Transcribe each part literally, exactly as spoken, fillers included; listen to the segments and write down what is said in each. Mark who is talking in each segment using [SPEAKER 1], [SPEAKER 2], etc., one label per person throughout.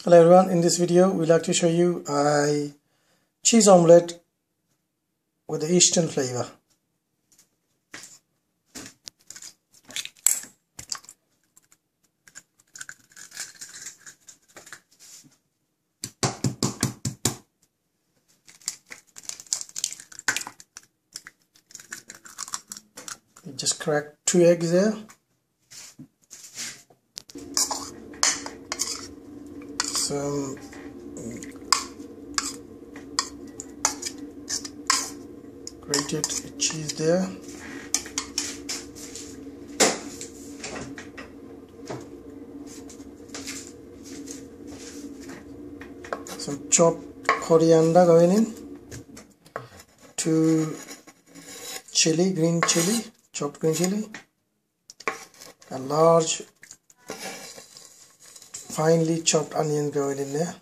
[SPEAKER 1] Hello everyone, in this video we'd like to show you a cheese omelette with the Eastern flavor. You just crack two eggs there. Some grated cheese there. Some chopped coriander going in. Two chili, green chili, chopped green chili. A large finely chopped onion going in there.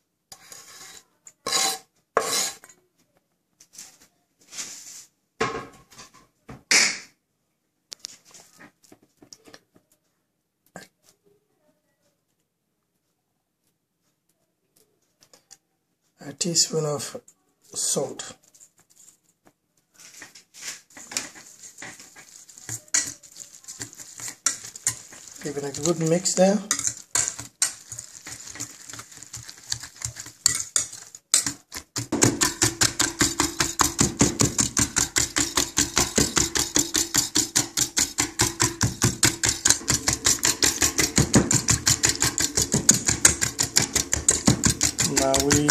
[SPEAKER 1] A teaspoon of salt. Give it a good mix there. Now we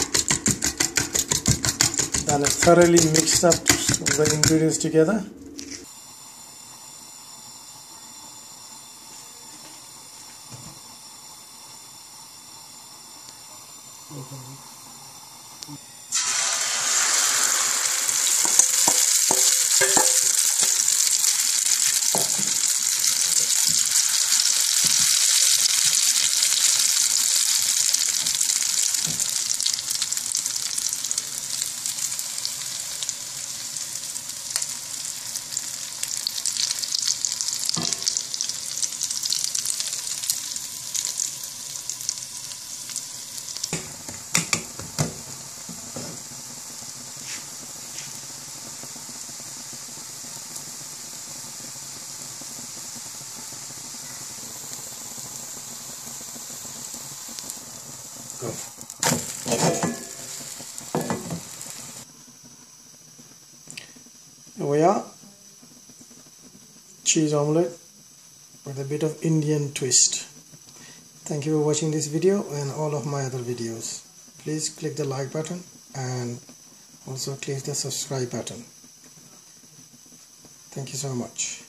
[SPEAKER 1] done it thoroughly mixed up the ingredients together. Go. Here we are, cheese omelette with a bit of Indian twist. Thank you for watching this video and all of my other videos. Please click the like button and also click the subscribe button. Thank you so much.